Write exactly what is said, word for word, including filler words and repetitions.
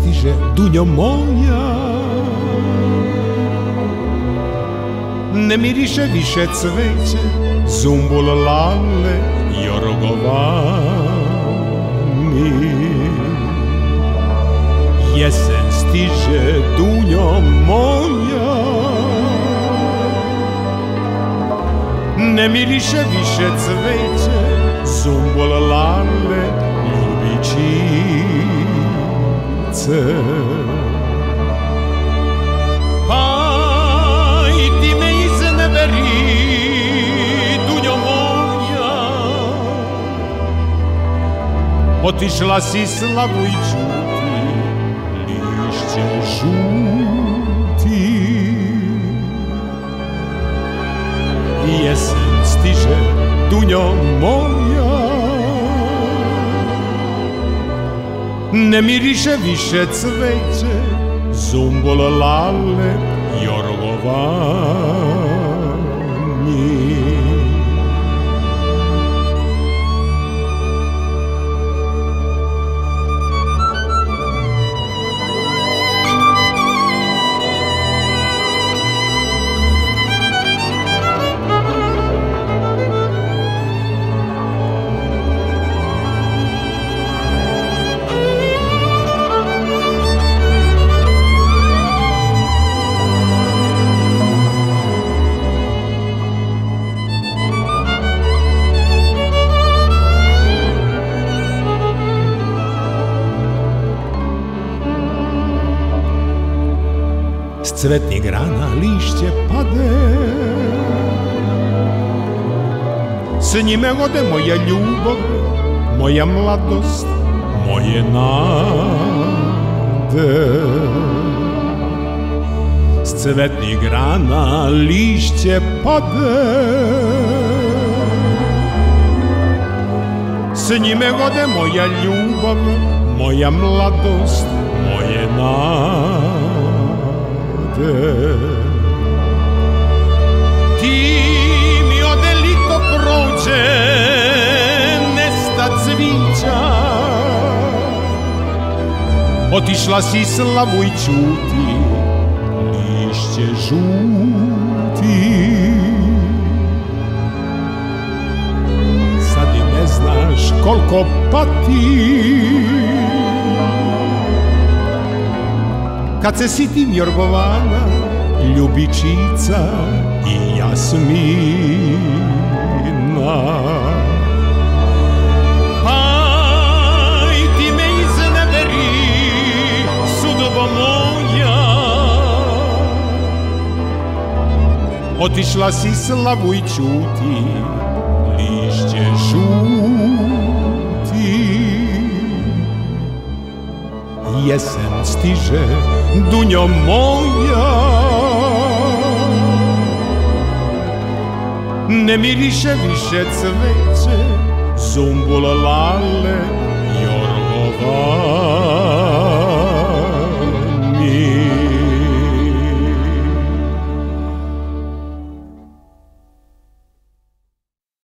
stiže, dunjo moja. Ne miriše više cveće, zumbul, lale, jorgovani. Jesen stiže, dunjo moja. Ne miriše više cveće, zumbul, lale, ljubičice. Aj, ti me izneveri, dunjo moja. Otišla si slavu i čuti, lišće žuti. Jesen stiže, dunjo moja. Ne miriše više cveće, zumbul, lale, jorgovani. S cvetnih grana lišće pade, s njime ode moja ljubav, moja mladost, moje nade. S cvetnih grana lišće pade, s njime ode moja ljubav, moja mladost, moje nade. Ti mi ode lito prođe, nesta cvića. Otišla si slavu i čuti, lišće žuti. Sad i ne znaš koliko pati, kad se sitim jorgovana, ljubičica i jasmina. Aj, ti me izneveri, sudbo moja. Otišla si slavu i čuti, lišće žuti. Jesen stiže, dunjo moja. Ne miriše više cveće, zumbul, lale, jorgovani.